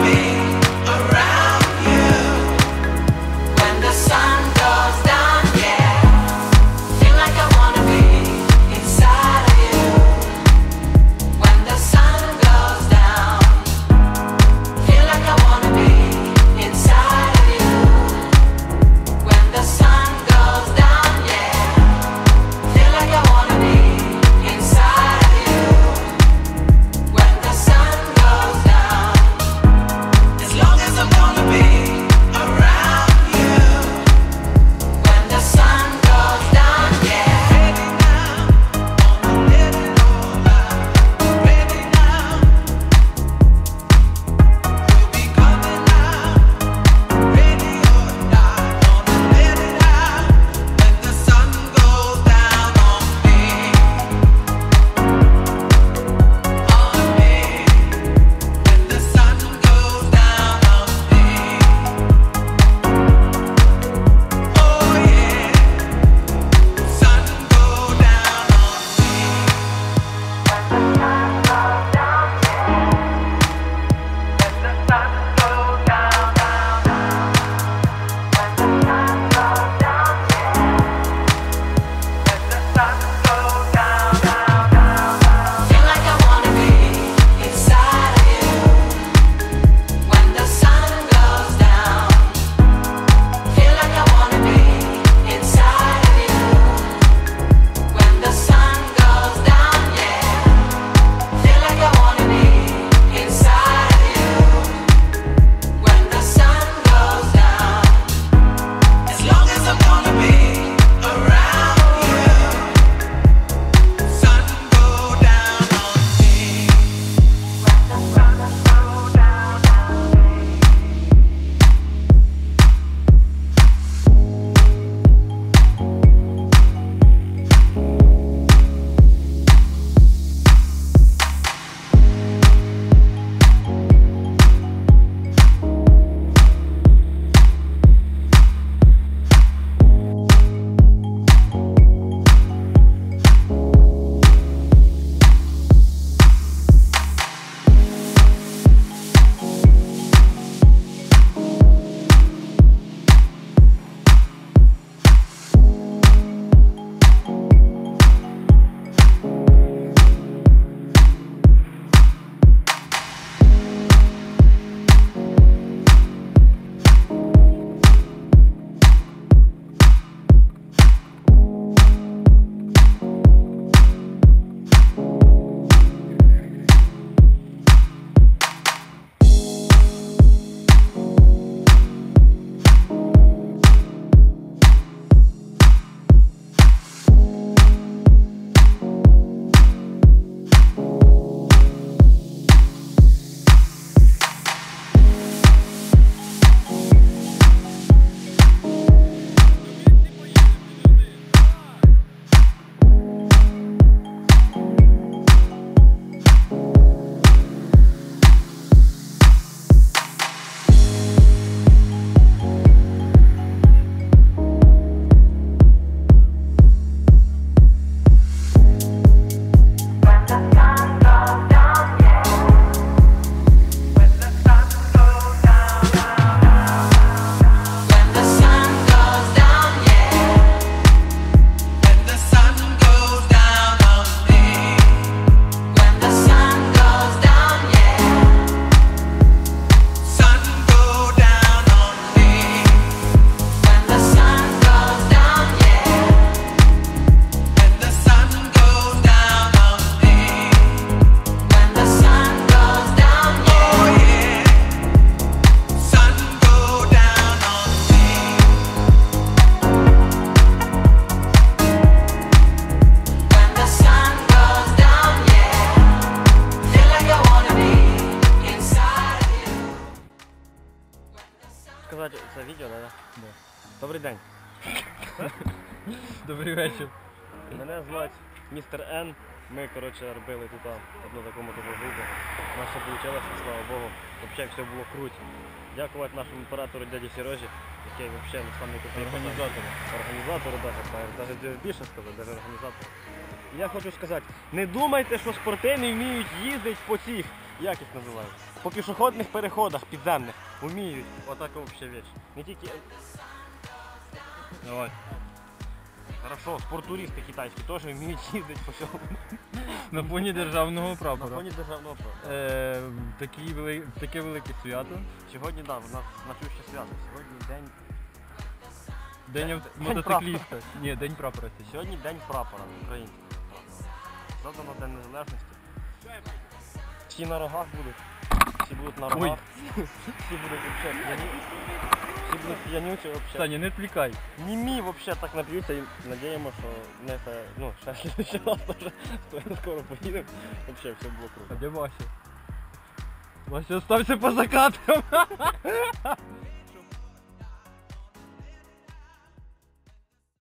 сказати це відео, так? Да. Добрий день. Добрий вечір. Мене звати містер Н. Ми, коротше, робили тут одну таку мотопрогулку. У нас все вийшло, слава Богу. Взагалі все було круто. Дякувати нашому оператору дяді Сережі, який взагалі сам не купив. Організатору. Організатору навіть більше сказати, навіть організатору. Я хочу сказати, не думайте, що спортивні вміють їздити по цих, як їх називають, по пішохідних переходах підземних. Вміють. Отака взагалі вещь. Не тільки... Давай. Хорошо, спортуристи китайські теж вміють їздити по цьому. На фоні державного На прапора. фоні державного права. Таке велике свято. Сьогодні, так, у нас значуще свято. Сьогодні день... День День мотоцикліста. Ні, день прапора. Сьогодні день прапора українського прапора. Задано День Незалежності. Всі на рогах будуть. Всі будуть на рогах. Всі будуть взагалі п'яні. Всі будуть п'янючі взагалі. Саня, не відвлікай. Німі взагалі так нап'ються і надіємо, що не це, ну, ще раз теж скоро поїдемо. Взагалі все було А круто. де Вася? Вася, остався по закатам.